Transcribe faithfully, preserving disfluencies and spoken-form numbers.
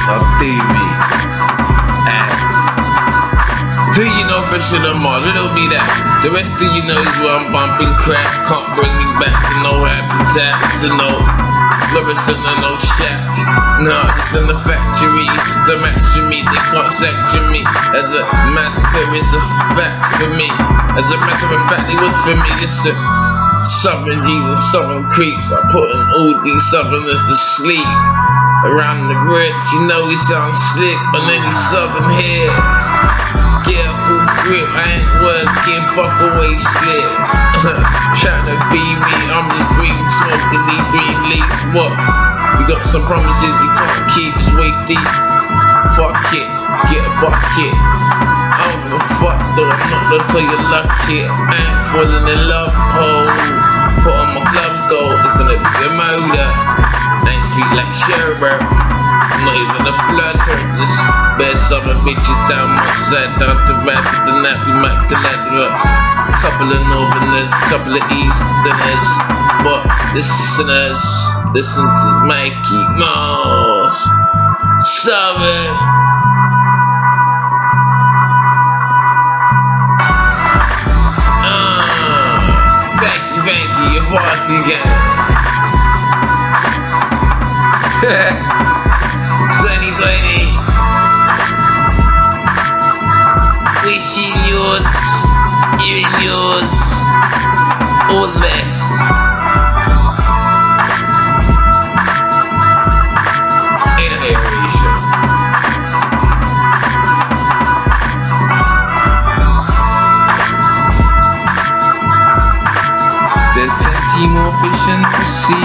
I do me. And who you know fresher than Mars? It'll be that. The rest of you know is where I'm bumping crap. Can't bring me back to no habitat, to no fluorescent and no shack. No, it's in the factory, it's just a match for me. They can't section me. As a matter, it's a fact for me. As a matter of fact, it was for me. Listen, Southern G's and Southern creeps are putting all these Southerners to sleep. Around the grits, you know we sound slick on any Southern head. Careful grip, I ain't working, fuck away slip. Tryna be me, I'm just green smoke and these green leaf. What? We got some promises we can't keep, it's waist deep. Fuck it, get a bucket. I don't give a fuck though, I'm not gonna tell you luck it. I ain't falling in love, ho. Put on my gloves though, it's gonna be a murder. I ain't sweet like sherbet. I'm not even a flirter, just bare summer bitches down my side. Down to rap with the nap, we might collect up. Couple of northerners, couple of easterners. But listeners, listen to Mikey Moss. Southern. Uh, thank you, thank you, your party again. twenty twenty. Wishing yours, you and yours, all the best. Innovation. There's plenty more fishing to see.